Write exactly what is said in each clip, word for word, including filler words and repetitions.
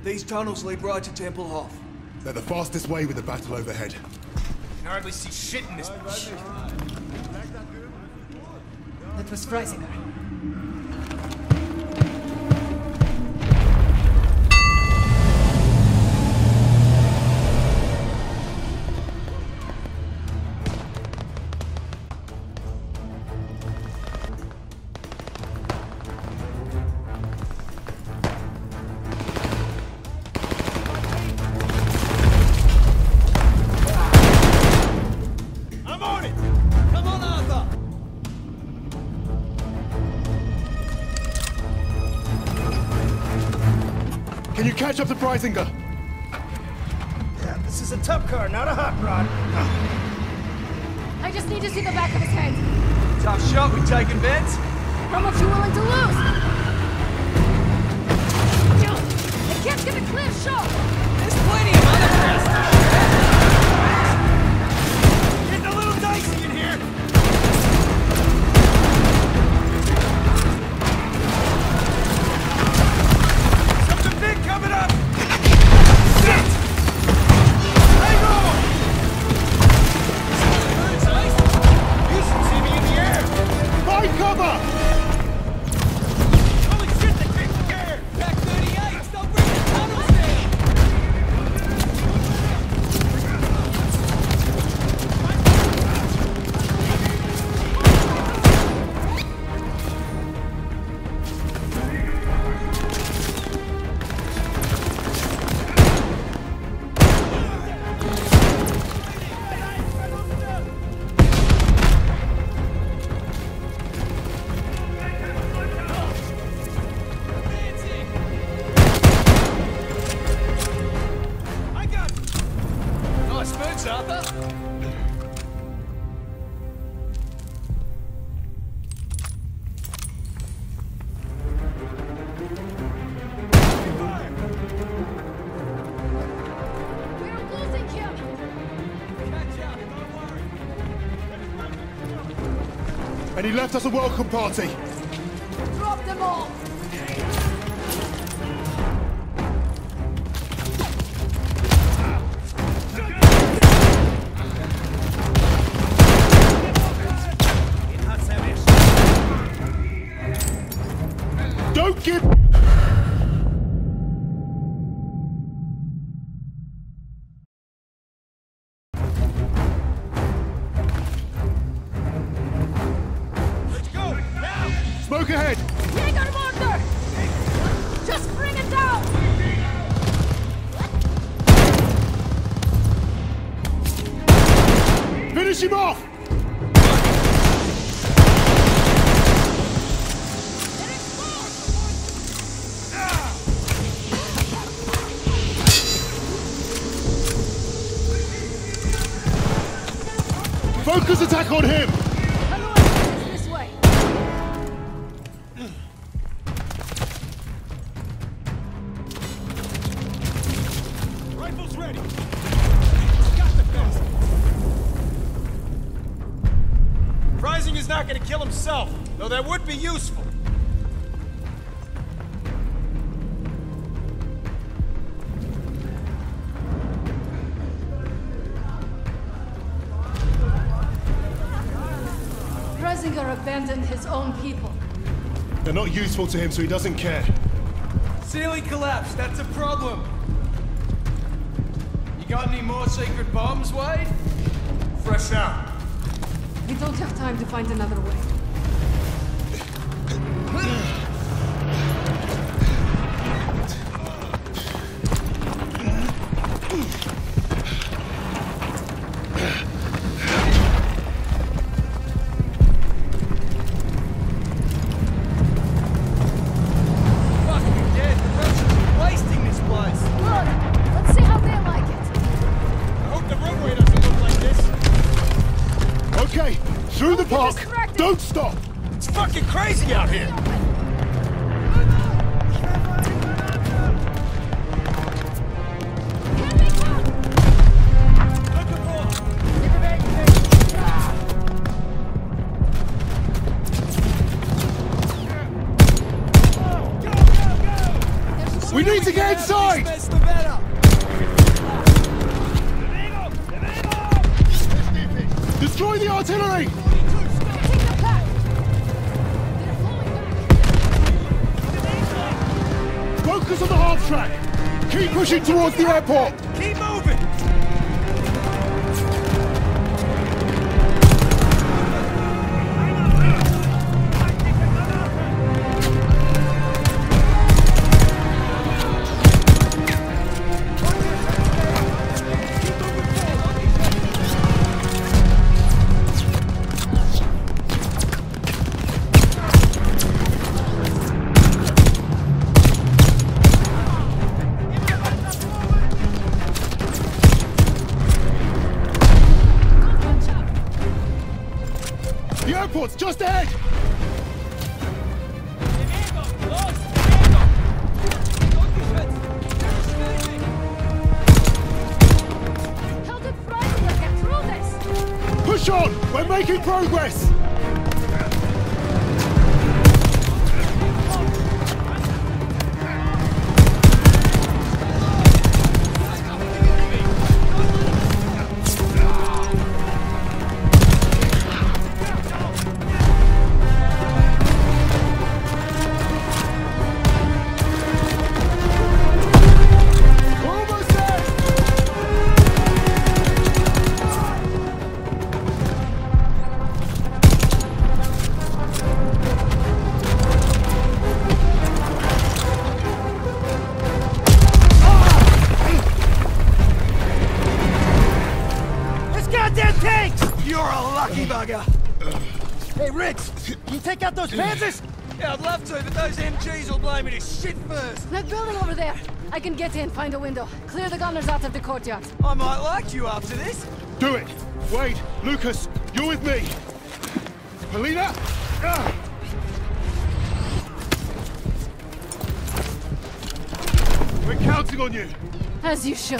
These tunnels lead right to Temple Hof. They're the fastest way with the battle overhead. You can hardly see shit in this bitch. That was Freisinger. Catch up to Freisinger! Yeah, this is a tough car, not a hot rod. I just need to see the back of his head. Tough shot, we taking bets? How much you willing to lose? The kid's get a clear shot! There's plenty of other tests! Getting a little dicey in here! Something big coming up! Shit! Hang on! You should see me in the air! Find cover! Holy shit, they came from air! Back thirty-eight! Stop bringing the tunnels down! And he left us a welcome party! Drop them all! Don't give... Smoke ahead! Jager Morder! Just bring it down! Finish him off! Focus attack on him! This way. Rifles ready! Got the best! Freisinger's not gonna kill himself, though that would be useful. Freisinger abandoned his own people. They're not useful to him, so he doesn't care. Ceiling collapsed, that's a problem. You got any more secret bombs, Wade? Fresh out. We don't have time to find another way. Through the park! Don't stop! It's fucking crazy out here! We need to get inside! Mess the better. Destroy the artillery! Getting the back! They're falling back! Focus on the half track! Keep pushing towards the airport! Keep moving! Airport's just ahead! How did Freisinger get through this? Push on! We're making progress! Hey, Rich! Can you take out those panzers? Yeah, I'd love to, but those M Gs will blow me to shit first. That building over there. I can get in, find a window. Clear the gunners out of the courtyard. I might like you after this. Do it! Wade, Lucas, you're with me! Polina! Ah. We're counting on you! As you should.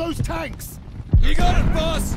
those tanks! You got it, boss!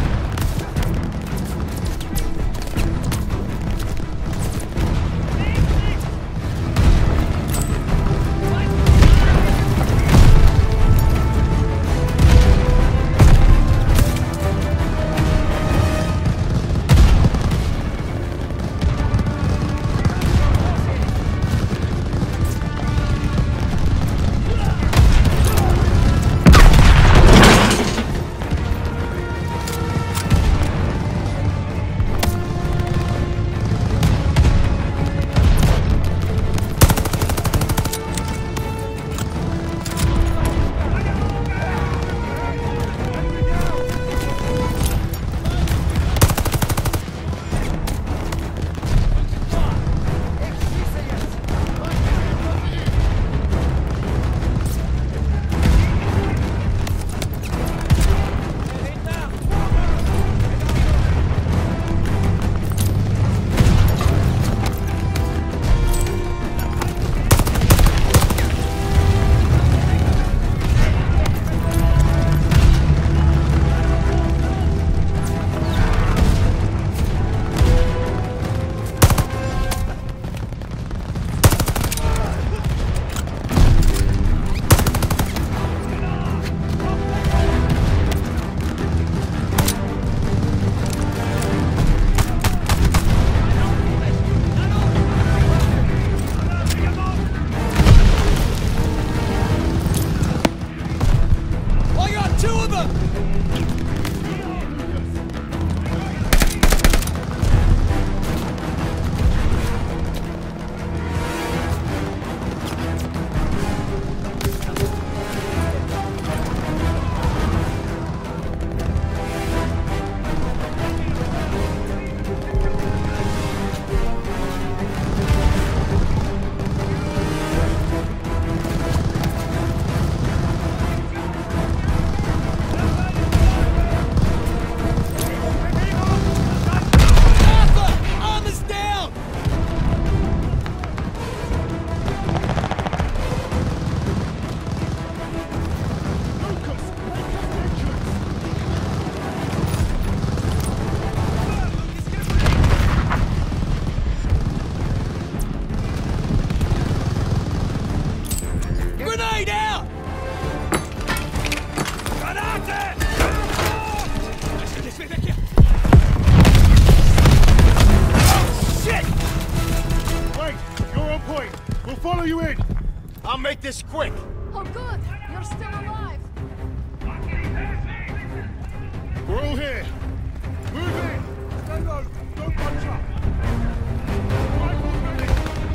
Make this quick! Oh good! You're still alive! We're all here! Move in! Stay low! Don't punch up! Rifles ready!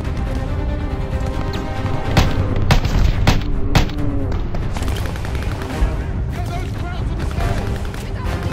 Get those crowds on the stairs! Get out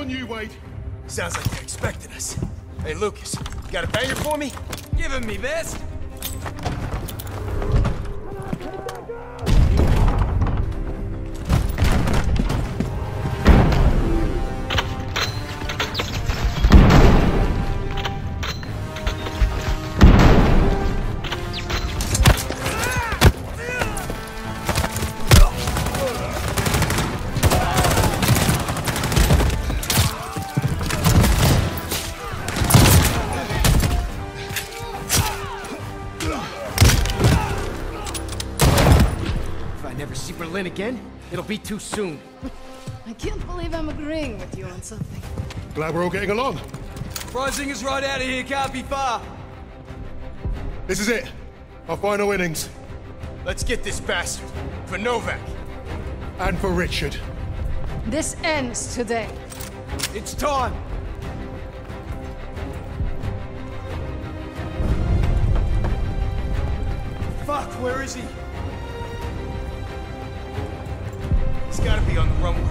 on you, Wade. Sounds like they're expecting us. Hey, Lucas, you got a banger for me? Give him me best. Again? It'll be too soon. I can't believe I'm agreeing with you on something. Glad we're all getting along. Freisinger's right out of here, can't be far. This is it. Our final innings. Let's get this bastard. For Novak. And for Richard. This ends today. It's time. Fuck, where is he? He's gotta be on the runway.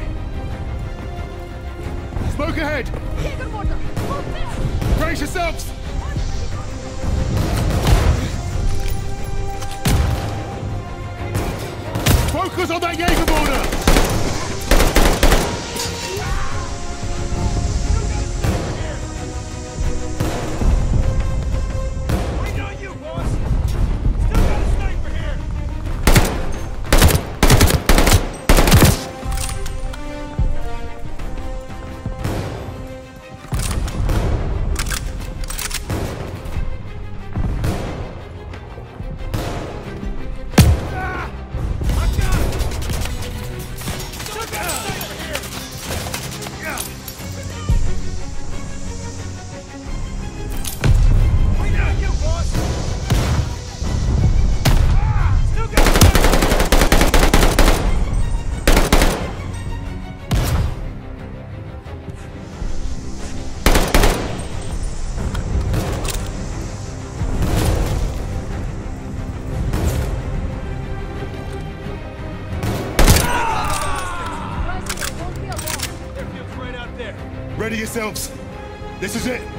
Smoke ahead! Jager Morder, move there! Brace yourselves! Focus on that Jager Morder! Ready yourselves. This is it.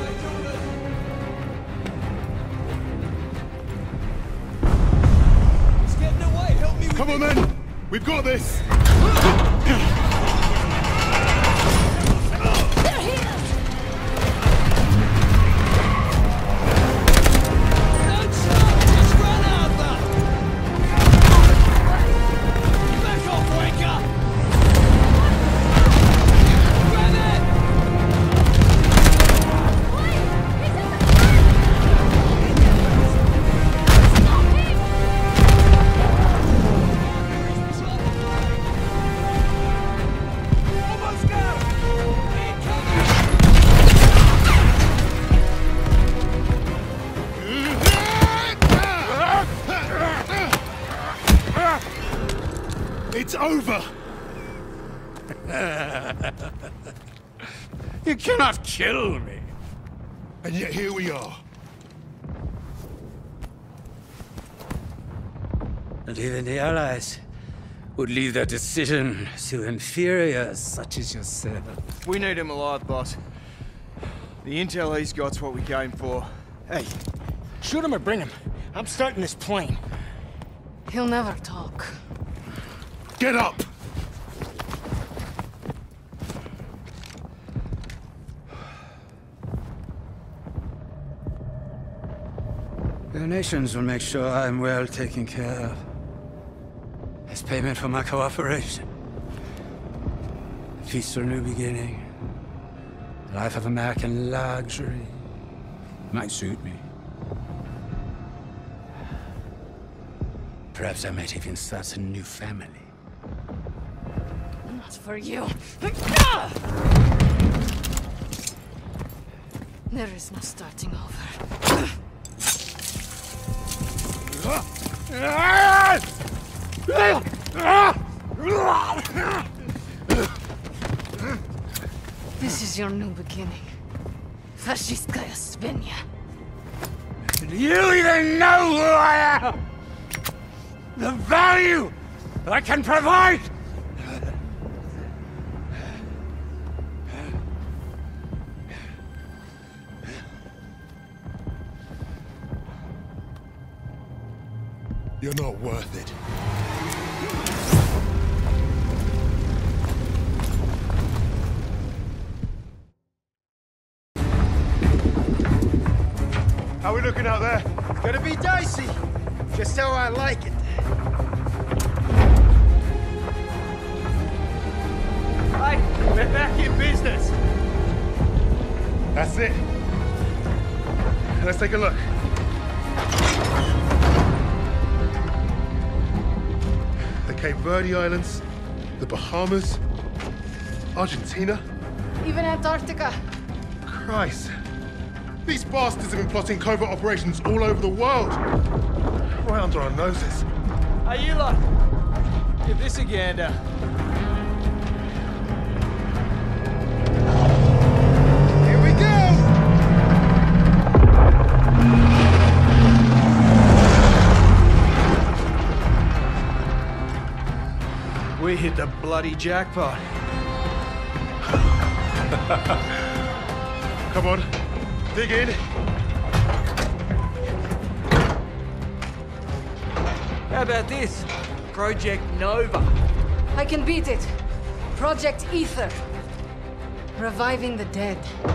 It's getting away. Help me with Come on, men. We've got this. It's over! You cannot kill me. And yet here we are. And even the Allies would leave their decision to inferiors such as yourself. We need him alive, boss. The intel he's got's what we came for. Hey, shoot him or bring him. I'm starting this plane. He'll never talk. Get up! The nations will make sure I'm well taken care of. As payment for my cooperation. A peaceful new beginning. A life of American luxury. Might suit me. Perhaps I might even start a new family. Not for you. There is no starting over. This is your new beginning. Fascistkaya Svinya. Do you even know who I am? The value I can provide? You're not worth it. How are we looking out there? It's gonna be dicey. Just how I like it. Right, we're back in business. That's it. Let's take a look. The Cape Verde Islands, the Bahamas, Argentina. Even Antarctica. Christ. These bastards have been plotting covert operations all over the world. Right under our noses. Hey, you lot. Give this a gander. Here we go! We hit the bloody jackpot. Come on, dig in. How about this? Project Nova. I can beat it. Project Ether. Reviving the dead.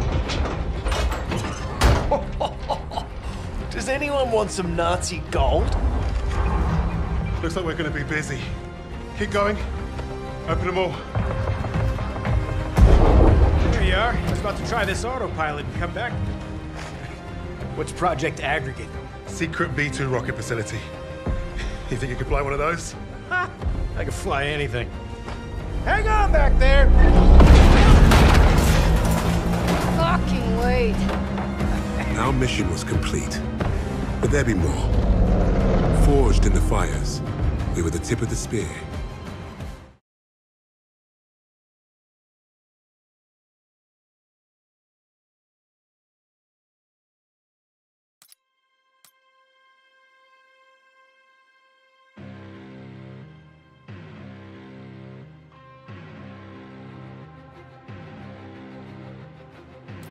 Does anyone want some Nazi gold? Looks like we're gonna be busy. Keep going. Open them all. Here you are. I was about to try this autopilot and come back. What's Project Aggregate? Secret B two rocket facility. You think you could fly one of those? Ha! I can fly anything. Hang on back there! Fucking wait. Our mission was complete, but there'd be more. Forged in the fires, we were the tip of the spear.